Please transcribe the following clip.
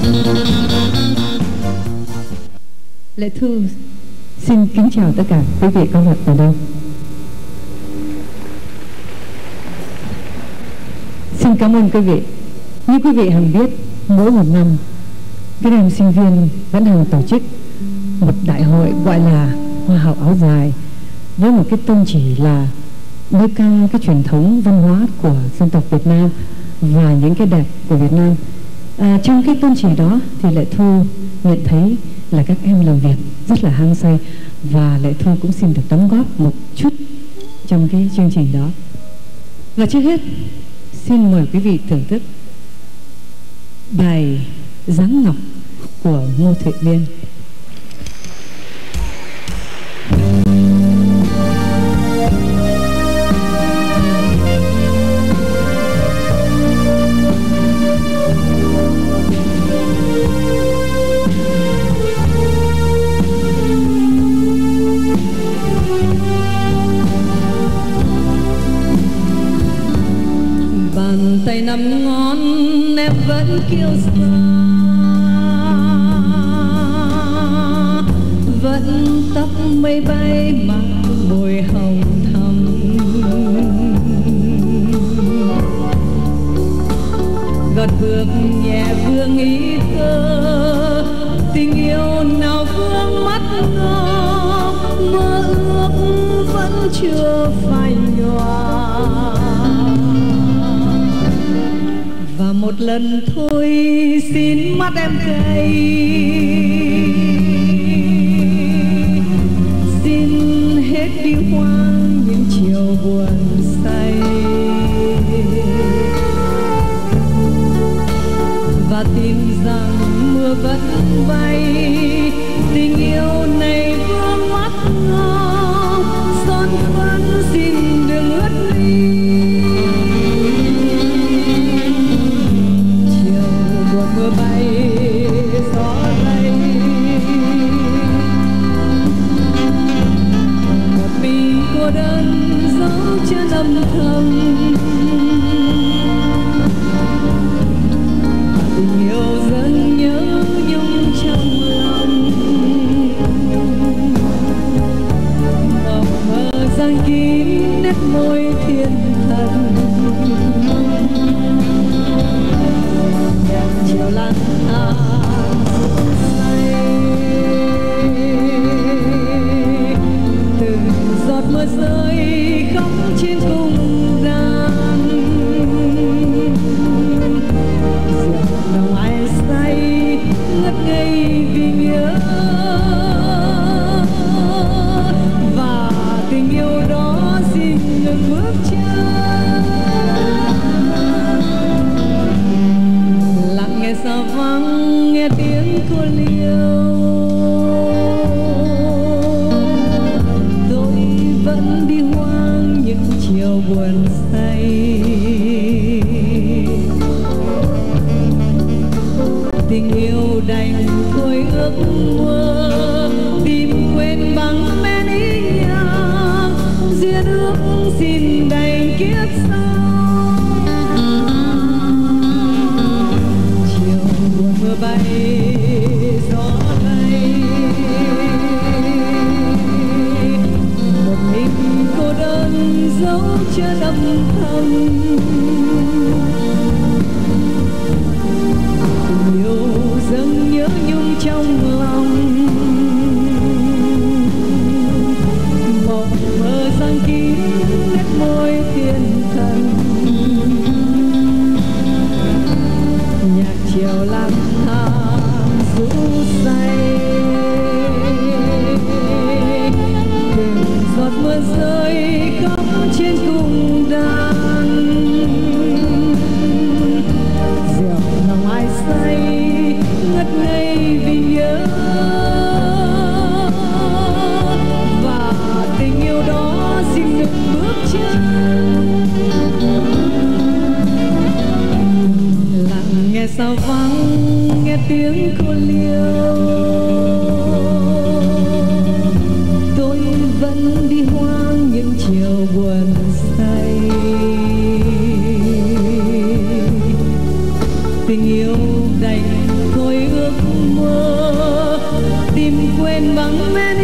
Lệ Thu xin kính chào tất cả quý vị có mặt ở đây. Xin cảm ơn quý vị. Như quý vị hằng biết, mỗi một năm các em sinh viên vẫn hàng tổ chức một đại hội gọi là Hoa hậu áo dài, với một cái tôn chỉ là nêu cao cái truyền thống văn hóa của dân tộc Việt Nam và những cái đẹp của Việt Nam. Trong cái tôn chỉ đó thì Lệ Thu nhận thấy là các em làm việc rất là hăng say, và Lệ Thu cũng xin được đóng góp một chút trong cái chương trình đó. Và trước hết xin mời quý vị thưởng thức bài Dáng Ngọc của Ngô Thụy Liên. Bàn tay năm ngón em vẫn kiêu sa, vẫn tóc mây bay mang mùi hồng thắm. Gật bước nhẹ vương ý thơ, tình yêu nào vương mắt ngọc, mơ ước vẫn chưa phai nhòa. Và một lần thôi xin mắt em cay, xin hết đi hoang những chiều buồn say, và tin rằng mưa vẫn bay, tình yêu này vương mắt ngọc, son phấn xin đừng ướt đi. Mưa bay gió lay, một mình cô đơn dấu chân âm thầm. Tình yêu dần nhớ nhung trong lòng, mộng mơ giăng kín nét môi thiên thần. Chiều lang thang say, từng giọt mưa rơi khóc trên cung đàn. Rượu nồng ai say ngất ngây vì nhớ, và tình yêu đó xin ngừng bước chân. Nghe xa vắng nghe tiếng cô liêu, tôi vẫn đi hoang những chiều buồn say. Tình yêu đành thôi ước mơ, tìm quên bằng men ý nhạc, duyên ước xin đành kiếp sau. Mưa bay gió lay, một mình cô đơn dấu chân âm thầm. Tình yêu dâng nhớ nhung trong lòng, mộng mơ giăng kín nét môi thiên thần. Nhạc chiều lang thang rũ say, từng giọt mưa rơi khóc trên cung đàn. Rượu nồng ai say ngất ngây vì nhớ, và tình yêu đó xin được bước chân. Nghe sao vắng nghe tiếng cô liêu, tôi vẫn đi hoang những chiều buồn say. Tình yêu đành thôi quên vắng men